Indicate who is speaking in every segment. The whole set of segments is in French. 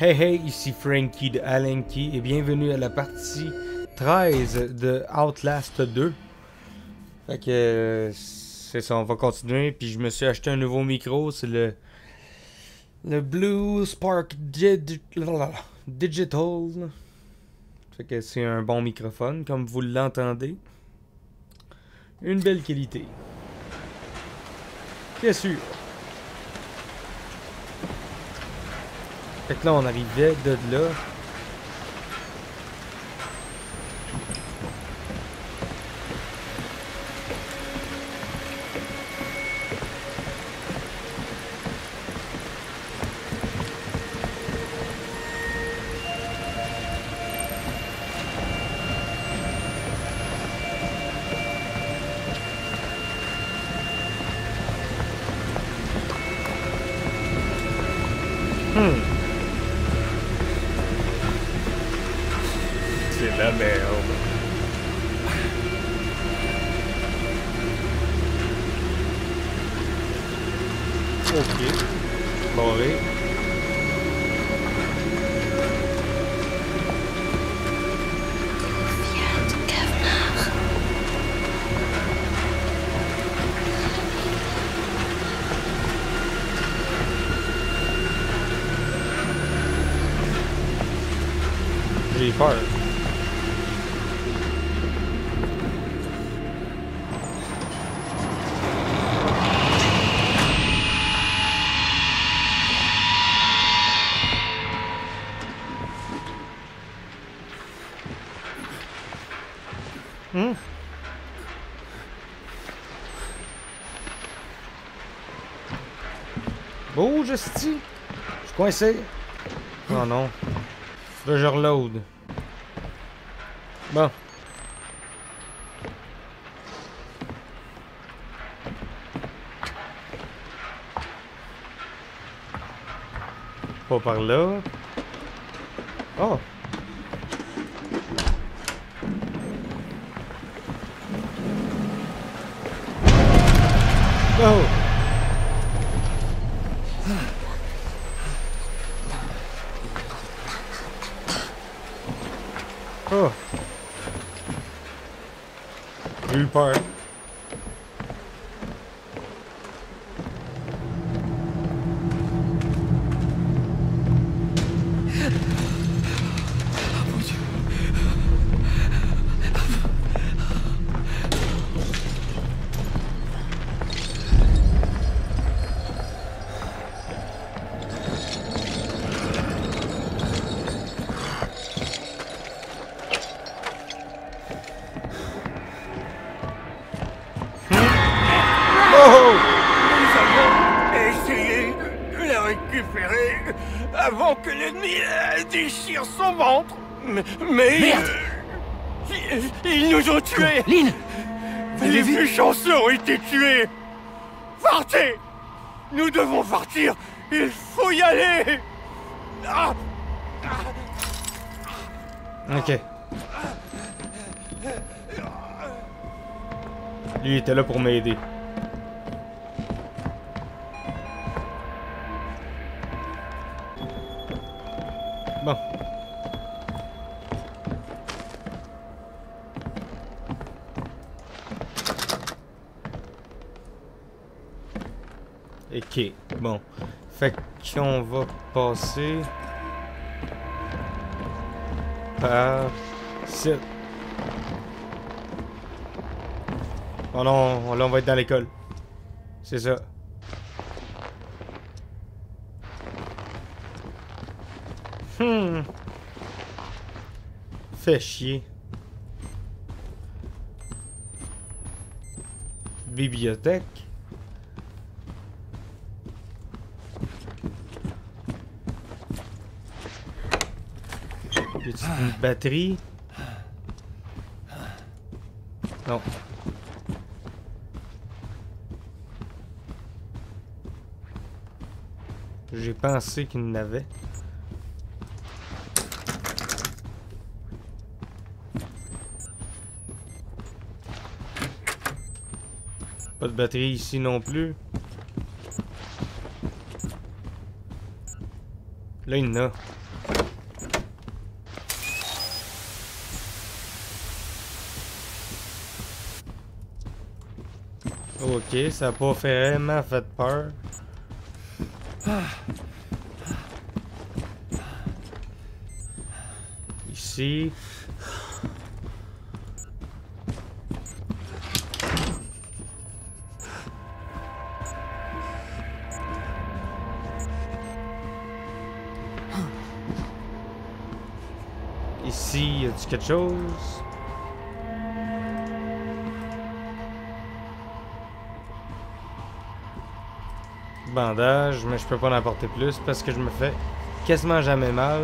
Speaker 1: Hey hey, ici Frankie de Alenki et bienvenue à la partie 13 de Outlast 2. Fait que c'est ça, on va continuer. Puis je me suis acheté un nouveau micro, c'est le Blue Spark Digital. Fait que c'est un bon microphone, comme vous l'entendez. Une belle qualité. Bien sûr. Fait que là, on arrivait de là. C'est la merde. Ok. Barré. J'ai peur. Bouge, esti! Je suis coincé! Oh non. Là, je reload. Bon. Pas par là. Oh! Oh! Oh! J'ai eu peur.
Speaker 2: Avant que l'ennemi déchire son ventre. Mais
Speaker 3: merde,
Speaker 2: ils nous ont tués.
Speaker 3: Lynn,
Speaker 2: Les plus chanceux ont été tués. Partez. Nous devons partir. Il faut y aller. Ah.
Speaker 1: Ok. Lui était là pour m'aider. Bon. Ok, bon. Fait qu'on va passer par ici. Oh non, là on va être dans l'école. C'est ça. Fait chier. Bibliothèque. Y'a-t-il une batterie? Non. J'ai pensé qu'il y en avait. Pas de batterie ici non plus. Là, il y en a. Ok, ça a pas vraiment fait peur. Ici. Ici, y a-t-il quelque chose? Bandage, mais je peux pas en apporter plus parce que je me fais quasiment jamais mal.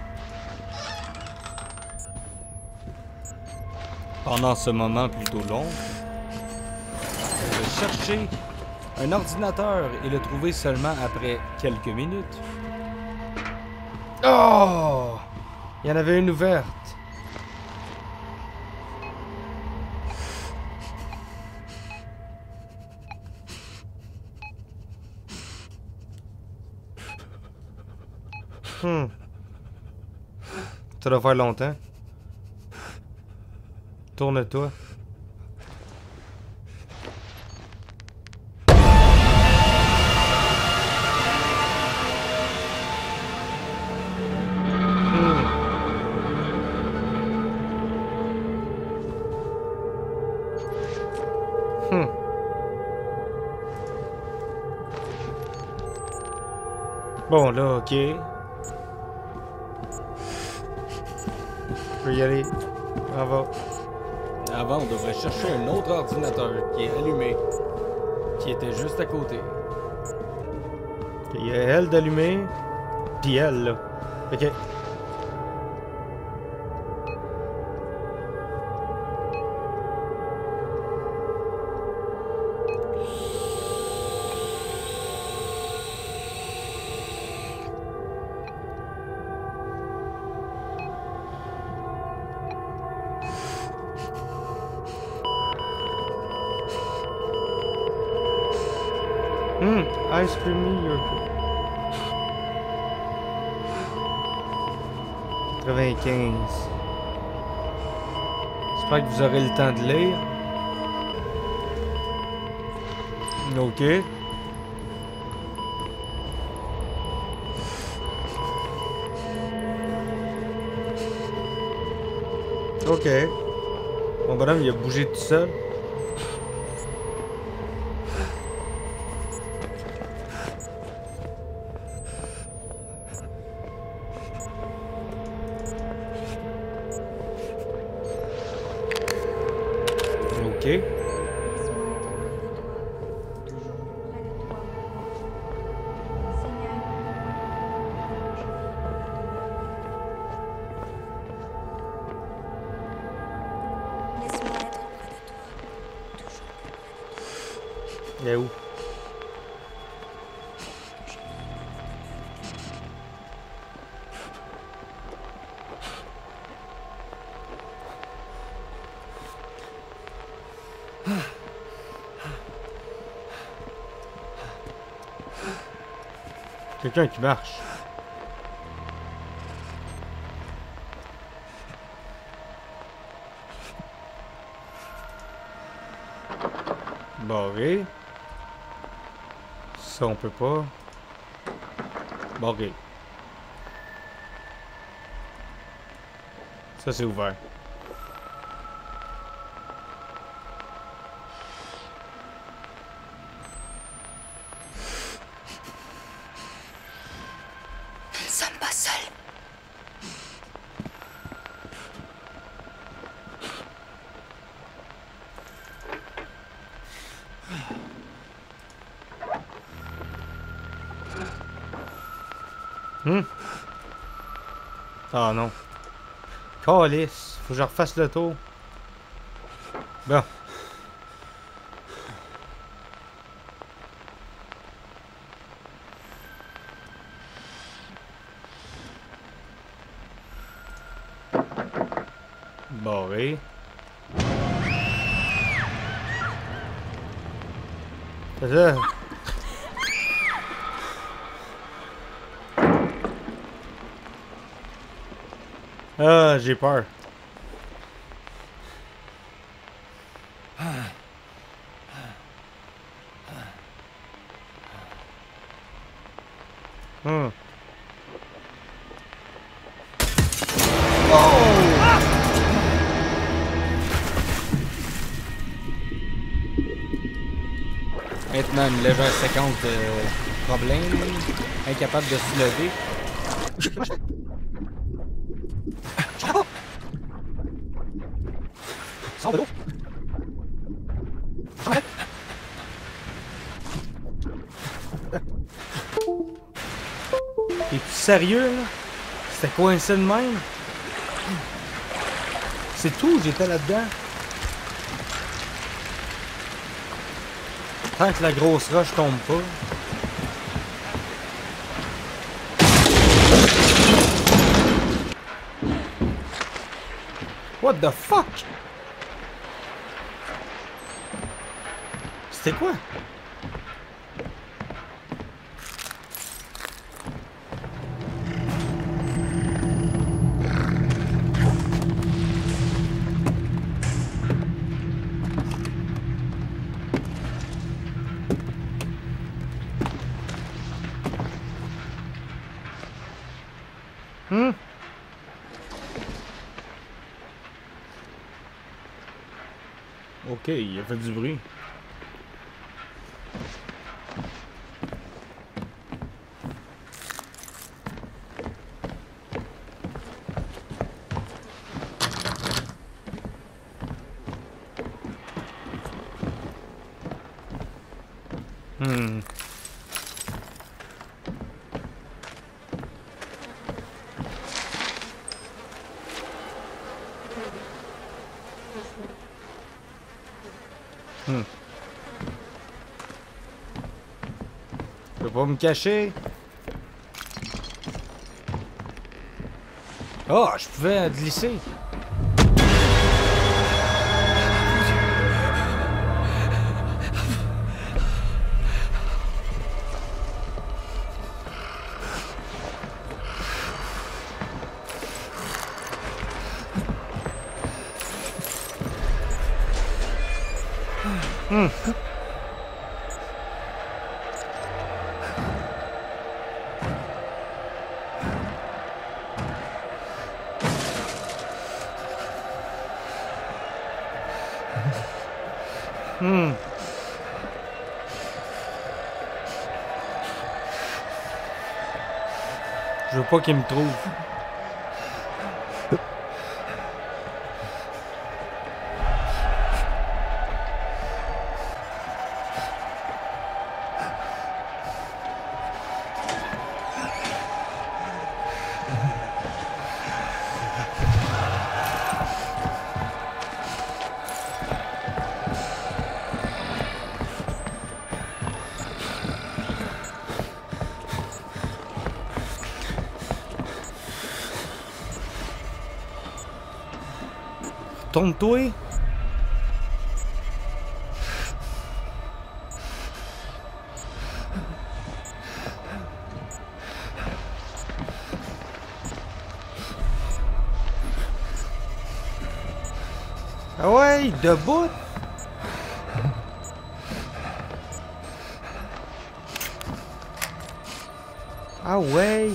Speaker 1: Pendant ce moment plutôt long, je cherchais un ordinateur et le trouver seulement après quelques minutes. Oh! Il y en avait une ouverte. Ça doit faire longtemps. Tourne-toi. Bon, là, ok. Je peux y aller. On va. Avant, on devrait chercher un autre ordinateur qui est allumé. Qui était juste à côté. Il y a elle d'allumée. Puis elle, là. Ok. Ice cream yogurt. 95. J'espère que vous aurez le temps de lire. Ok. Ok. Mon bonhomme, il a bougé tout seul. Ok. Il est où? Quelqu'un qui marche. Barré. Ça, on peut pas. Barré. Ça, c'est ouvert.
Speaker 3: Nous ne sommes pas seuls.
Speaker 1: Ah non. Calice. Faut que je refasse le tour. Bon. Barré. C'est ça. Ah, j'ai peur. Hmm. Maintenant, une légère séquence de problèmes. Incapable de se lever. Es-tu sérieux, là? C'était coincé de même? C'est tout, j'étais là-dedans. Tant que la grosse roche tombe pas. What the fuck? C'était quoi? Ok, il a fait du bruit. Je peux pas me cacher. Oh, je pouvais glisser. Je veux pas qu'il me trouve. Tourne-toi. Ah ouais, debout. Ah ouais.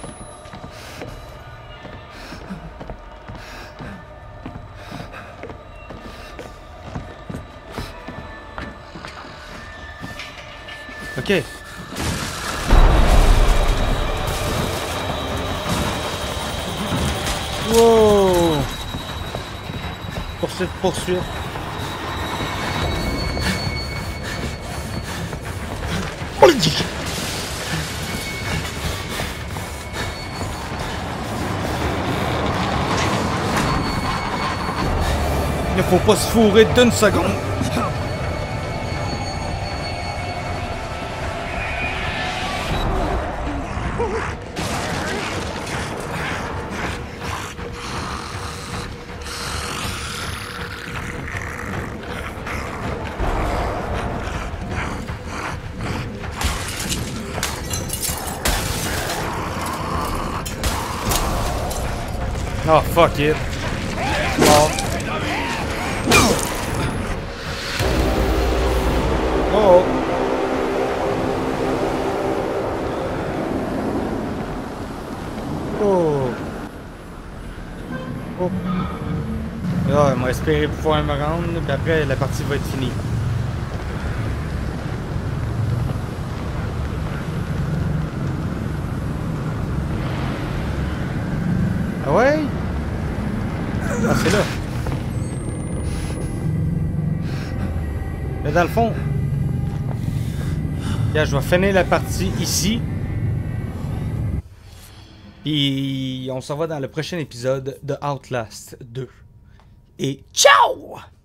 Speaker 1: Ok. Wow. Poursuite. Il faut pas se fourrer d'une seconde. Oh, fuck it. Oh. Oh. Oh. Oh. Là, on va espérer pouvoir me rendre, puis après, la partie va être finie. Ah ouais? Ah, c'est là. Mais dans le fond, là, je vais finir la partie ici. Puis on se revoit dans le prochain épisode de Outlast 2. Et ciao!